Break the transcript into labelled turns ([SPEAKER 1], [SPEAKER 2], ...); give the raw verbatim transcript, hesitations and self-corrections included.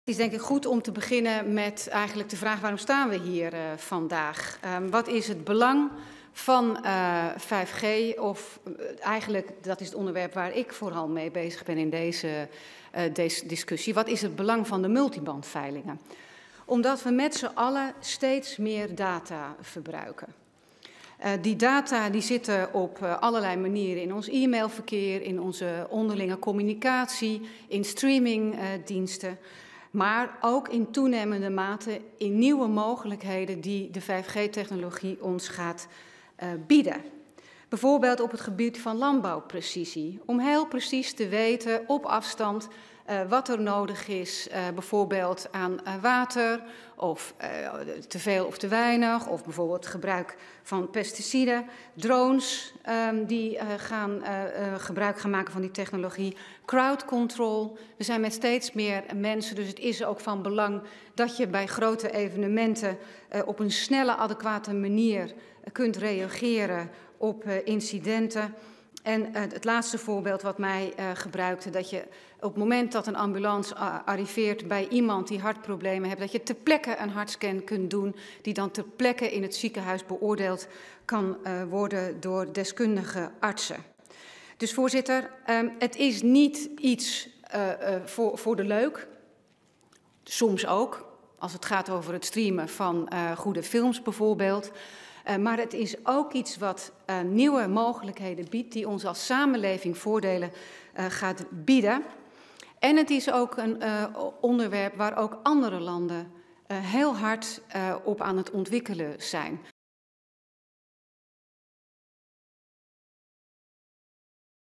[SPEAKER 1] Het is denk ik goed om te beginnen met eigenlijk de vraag waarom staan we hier uh, vandaag? Um, wat is het belang van uh, vijf G of uh, eigenlijk, dat is het onderwerp waar ik vooral mee bezig ben in deze, uh, deze discussie. Wat is het belang van de multibandveilingen? Omdat we met z'n allen steeds meer data verbruiken. Uh, die data die zitten op uh, allerlei manieren in ons e-mailverkeer, in onze onderlinge communicatie, in streamingdiensten. Uh, maar ook in toenemende mate in nieuwe mogelijkheden die de vijf G-technologie ons gaat uh, bieden. Bijvoorbeeld op het gebied van landbouwprecisie. Om heel precies te weten op afstand uh, wat er nodig is, uh, bijvoorbeeld aan uh, water of uh, te veel of te weinig, of bijvoorbeeld gebruik van pesticiden, drones um, die uh, gaan, uh, uh, gebruik gaan maken van die technologie, crowd control. We zijn met steeds meer mensen, dus het is ook van belang dat je bij grote evenementen uh, op een snelle, adequate manier uh, kunt reageren op uh, incidenten. En uh, het laatste voorbeeld wat mij uh, gebruikte, dat je op het moment dat een ambulance uh, arriveert bij iemand die hartproblemen heeft, dat je ter plekke een hartscan kunt doen, die dan ter plekke in het ziekenhuis beoordeeld kan uh, worden door deskundige artsen. Dus voorzitter, um, het is niet iets uh, uh, voor, voor de leuk, soms ook, als het gaat over het streamen van uh, goede films bijvoorbeeld. Uh, maar het is ook iets wat uh, nieuwe mogelijkheden biedt, die ons als samenleving voordelen uh, gaat bieden. En het is ook een uh, onderwerp waar ook andere landen uh, heel hard uh, op aan het ontwikkelen zijn.